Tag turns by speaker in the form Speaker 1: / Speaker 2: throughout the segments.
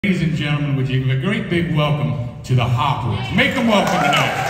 Speaker 1: Ladies and gentlemen, would you give a great big welcome to the Hoppers? Make them welcome tonight.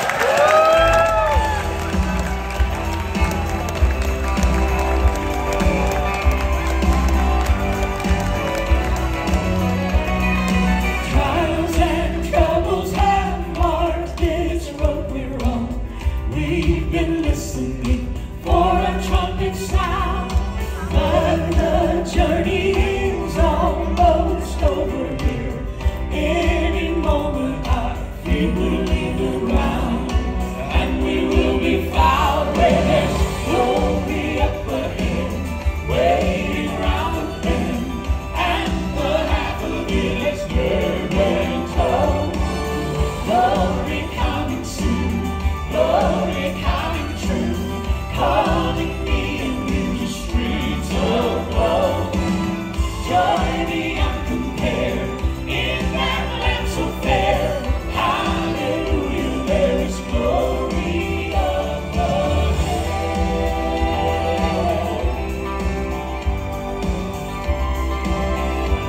Speaker 2: Trials and troubles have marked this road we're on. We've been listening for a trumpet sound, but the journey is almost over here. Any moment our feet will leave the ground, and we will be found where there's glory up ahead, waiting round the bend, and the half of it is heard and told. Glory coming soon, glory coming true, calling me in the streets of gold. Joy beyond compare in that land so fair. Hallelujah, there is glory up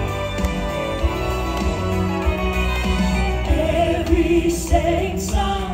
Speaker 2: ahead. Every saint's song